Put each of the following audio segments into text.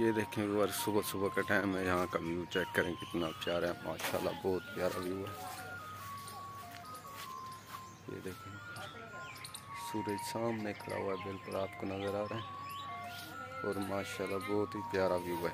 ये देखें व्यूअर, सुबह सुबह का टाइम है। यहाँ का व्यू चेक करें कितना प्यारा है, माशाल्लाह बहुत प्यारा व्यू है। ये देखें सूरज सामने खड़ा हुआ है, बिल्कुल आपको नज़र आ रहा है और माशाल्लाह बहुत ही प्यारा व्यू है।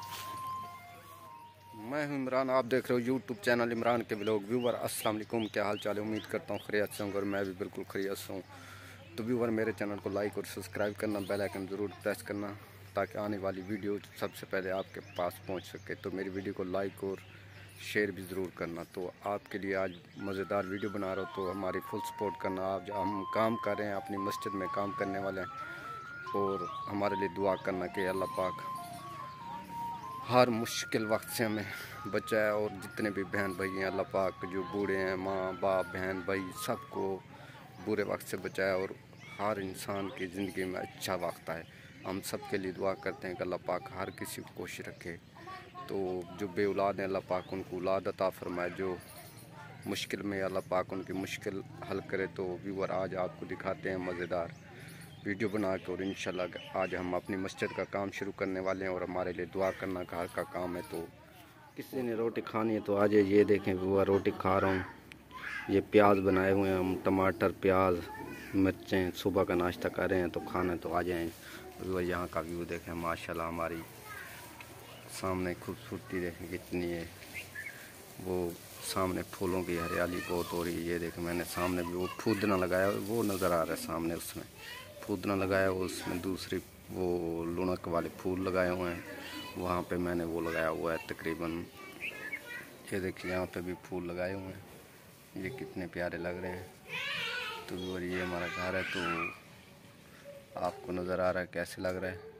मैं हूं इमरान, आप देख रहे हो यूट्यूब चैनल इमरान के व्लॉग। व्यूअर अस्सलाम वालेकुम, क्या हाल चाल है? उम्मीद करता हूँ खैरियत से होंगे और मैं भी बिल्कुल खैरियत से हूँ। तो व्यूअर मेरे चैनल को लाइक और सब्सक्राइब करना, बेल आइकन ज़रूर प्रेस करना ताकि आने वाली वीडियो सबसे पहले आपके पास पहुँच सके। तो मेरी वीडियो को लाइक और शेयर भी ज़रूर करना। तो आपके लिए आज मज़ेदार वीडियो बना रहा हूँ, तो हमारी फुल सपोर्ट करना। आज हम काम कर रहे हैं, अपनी मस्जिद में काम करने वाले हैं और हमारे लिए दुआ करना कि अल्लाह पाक हर मुश्किल वक्त से हमें बचाए और जितने भी बहन भाई हैं अल्लाह पाक जो बूढ़े हैं, माँ बाप बहन भाई सबको बुरे वक्त से बचाए और हर इंसान की ज़िंदगी में अच्छा वक्त आए। हम सब के लिए दुआ करते हैं कि अल्लाह पाक हर किसी को खुश रखे। तो जो बे औलाद हैं अल्लाह पाक उनको औलाद अता फरमाए, जो मुश्किल में अल्लाह पाक उनकी मुश्किल हल करे। तो व्यूअर आज आपको दिखाते हैं मज़ेदार वीडियो बना के और इंशाल्लाह आज हम अपनी मस्जिद का काम शुरू करने वाले हैं और हमारे लिए दुआ करना घर का काम है। तो किसी ने रोटी खानी है तो आज ये देखें व्यूअर, रोटी खा रहा हूँ। ये प्याज बनाए हुए हैं हम, टमाटर प्याज मिर्चें, सुबह का नाश्ता कर रहे हैं। तो खाना तो आ जाएँ। व्यूअर यहाँ का व्यू देखें, माशाल्लाह हमारी सामने खूबसूरती देखें कितनी है। वो सामने फूलों की हरियाली बहुत हो रही है। ये देखें मैंने सामने भी वो फूदना लगाया, वो नज़र आ रहा है सामने, उसमें फूदना लगाया हुआ, उसमें दूसरी वो लुणक वाले फूल लगाए हुए हैं। वहाँ पे मैंने वो लगाया हुआ है तकरीबन। ये देखिए यहाँ पे भी फूल लगाए हुए हैं, ये कितने प्यारे लग रहे हैं। तो और ये हमारा घर है, तो आपको नज़र आ रहा है कैसे लग रहा है।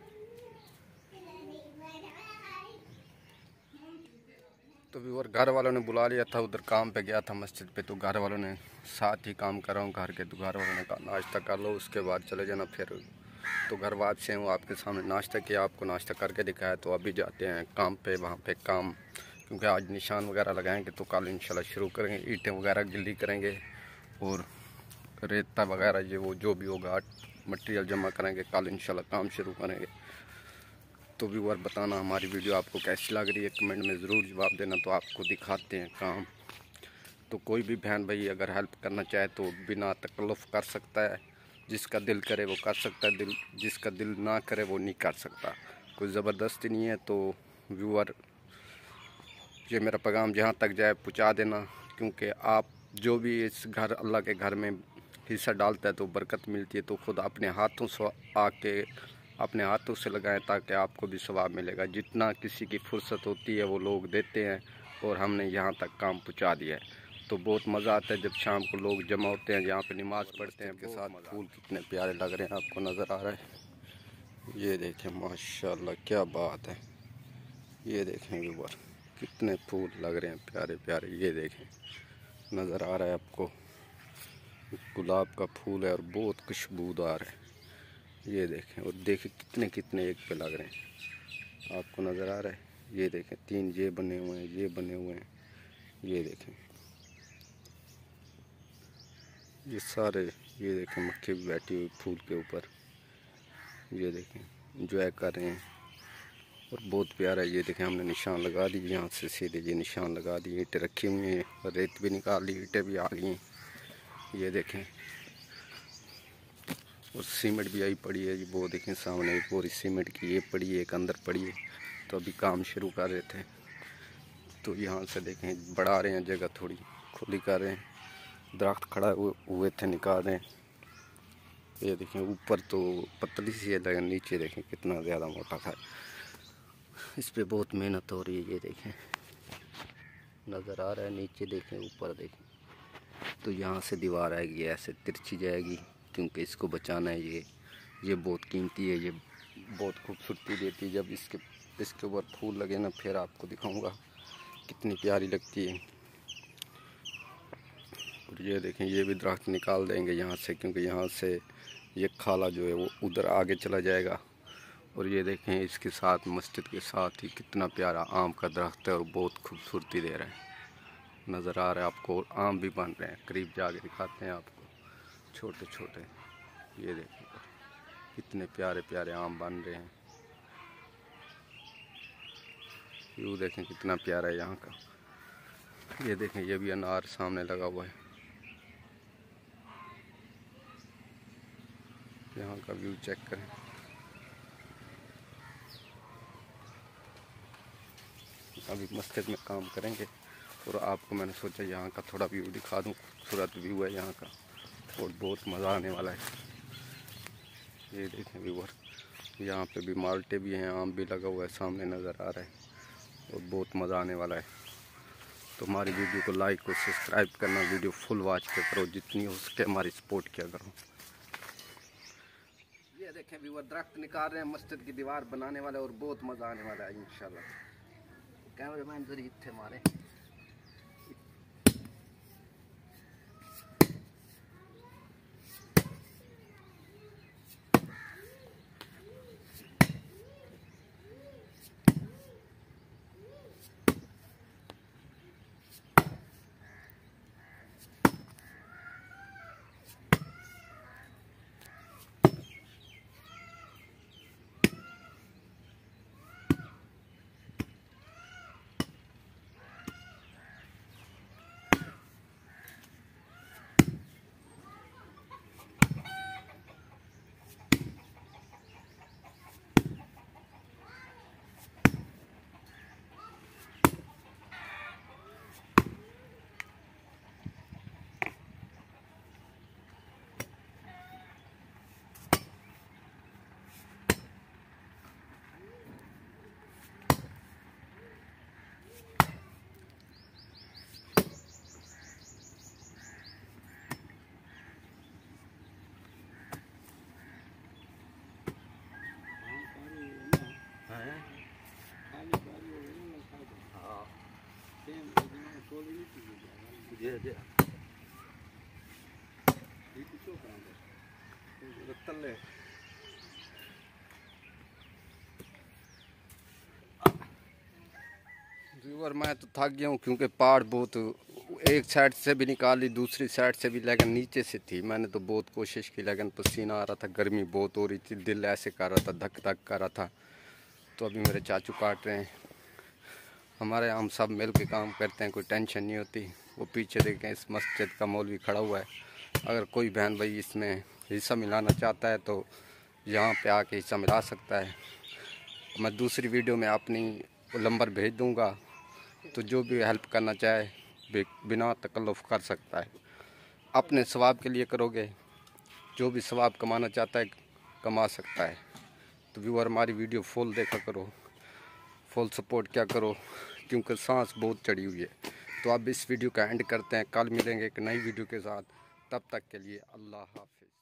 तो व्यूअर घर वालों ने बुला लिया था, उधर काम पे गया था मस्जिद पे, तो घर वालों ने साथ ही काम कर रहा हूँ घर के। तो घर वालों ने कहा नाश्ता कर लो उसके बाद चले जाना फिर। तो घर वापस हूँ, आपके सामने नाश्ता किया, आपको नाश्ता करके दिखाया। तो अभी जाते हैं काम पे, वहाँ पे काम, क्योंकि आज निशान वगैरह लगाएंगे तो कल इंशाल्लाह शुरू करेंगे। ईंटें वगैरह गिल्ली करेंगे और रेता वगैरह ये वो जो भी होगा मटेरियल जमा करेंगे, कल इंशाल्लाह काम शुरू करेंगे। तो व्यूअर बताना हमारी वीडियो आपको कैसी लग रही है, कमेंट में ज़रूर जवाब देना। तो आपको दिखाते हैं काम। तो कोई भी बहन भाई अगर हेल्प करना चाहे तो बिना तकल्लुफ़ कर सकता है, जिसका दिल करे वो कर सकता है, जिसका दिल ना करे वो नहीं कर सकता। कोई ज़बरदस्ती नहीं है। तो व्यूअर ये मेरा पैगाम जहाँ तक जाए पहुँचा देना, क्योंकि आप जो भी इस घर अल्लाह के घर में हिस्सा डालता है तो बरकत मिलती है। तो खुद अपने हाथों से आके अपने हाथों से लगाएं ताकि आपको भी सवाब मिलेगा। जितना किसी की फुर्सत होती है वो लोग देते हैं और हमने यहाँ तक काम पहुँचा दिया है। तो बहुत मज़ा आता है जब शाम को लोग जमा होते हैं, यहाँ पे नमाज़ पढ़ते हैं के साथ। फूल कितने प्यारे लग रहे हैं, आपको नज़र आ रहा है। ये देखें माशाल्लाह क्या बात है। ये देखें व्यूअर कितने फूल लग रहे हैं प्यारे प्यारे। ये देखें नज़र आ रहा है आपको, गुलाब का फूल है और बहुत खुशबूदार है। ये देखें और देखें कितने कितने एक पे लग रहे हैं, आपको नज़र आ रहा है। ये देखें 3 ये बने हुए हैं, ये बने हुए हैं। ये देखें ये सारे, ये देखें मक्खी भी बैठी हुई फूल के ऊपर। ये देखें इंजॉय कर रहे हैं और बहुत प्यारा है। ये देखें हमने निशान लगा दी, यहाँ से सीधे ये निशान लगा दी। ईंटें रखी हुई हैं और रेत भी निकाल ली, ईंटें भी आ गई हैं। ये देखें और सीमेंट भी आई पड़ी है। वो देखें सामने पूरी सीमेंट की ये पड़ी है, एक अंदर पड़ी है। तो अभी काम शुरू कर रहे थे। तो यहाँ से देखें बढ़ा रहे हैं, जगह थोड़ी खुली कर रहे हैं। दरख्त खड़ा हुए थे निकाल रहे हैं। ये देखें ऊपर तो पतली सी है लेकिन नीचे देखें कितना ज़्यादा मोटा था। इस पे बहुत मेहनत हो रही है। ये देखें नज़र आ रहा है, नीचे देखें ऊपर देखें। तो यहाँ से दीवार आएगी ऐसे तिरछी जाएगी, क्योंकि इसको बचाना है। ये बहुत कीमती है, ये बहुत खूबसूरती देती है। जब इसके ऊपर फूल लगे ना फिर आपको दिखाऊंगा कितनी प्यारी लगती है। और ये देखें ये भी दरख्त निकाल देंगे यहाँ से, क्योंकि यहाँ से ये खाला जो है वो उधर आगे चला जाएगा। और ये देखें इसके साथ मस्जिद के साथ ही कितना प्यारा आम का दरख्त है और बहुत खूबसूरती दे रहा है। नज़र आ रहा है आपको, और आम भी बन रहे हैं। करीब जाके दिखाते हैं आपको, छोटे छोटे। ये देखें कितने प्यारे प्यारे आम बन रहे हैं। व्यू देखें कितना प्यारा है यहाँ का। ये देखें, ये भी अनार सामने लगा हुआ है। यहाँ का व्यू चेक करें। अभी मस्जिद में काम करेंगे और आपको मैंने सोचा यहाँ का थोड़ा व्यू दिखा दूँ। खूबसूरत व्यू है यहाँ का और बहुत मज़ा आने वाला है। ये देखें व्यूवर, यहाँ पे भी माल्टे भी हैं, आम भी लगा हुआ है, सामने नज़र आ रहा है और बहुत मज़ा आने वाला है। तो हमारी वीडियो को लाइक और सब्सक्राइब करना, वीडियो फुल वॉच पे करो, जितनी हो सके हमारी सपोर्ट किया करो। ये देखें व्यूवर, दरख्त निकाल रहे हैं, मस्जिद की दीवार बनाने वाले और बहुत मज़ा आने वाला है इंशाल्लाह। कैमरामैन जरिए थे हमारे। व्यूअर, मैं तो थक गया हूँ क्योंकि पहाड़ बहुत एक साइड से भी निकाली, दूसरी साइड से भी, लेकिन नीचे से थी। मैंने तो बहुत कोशिश की लेकिन पसीना आ रहा था, गर्मी बहुत हो रही थी, दिल ऐसे कर रहा था, धक धक कर रहा था। तो अभी मेरे चाचू काट रहे हैं। हमारे हम सब मिल के काम करते हैं, कोई टेंशन नहीं होती। वो पीछे देखें, इस मस्जिद का मौलवी खड़ा हुआ है। अगर कोई बहन भाई इसमें हिस्सा मिलाना चाहता है तो यहाँ पे आके हिस्सा मिला सकता है। मैं दूसरी वीडियो में अपनी नंबर भेज दूँगा, तो जो भी हेल्प करना चाहे बिना तकल्लुफ़ कर सकता है। अपने सवाब के लिए करोगे, जो भी सवाब कमाना चाहता है कमा सकता है। तो व्यूअर, हमारी वीडियो फुल देखा करो, फुल सपोर्ट क्या करो, क्योंकि सांस बहुत चढ़ी हुई है। तो अब इस वीडियो का एंड करते हैं, कल मिलेंगे एक नई वीडियो के साथ। तब तक के लिए अल्लाह हाफिज़।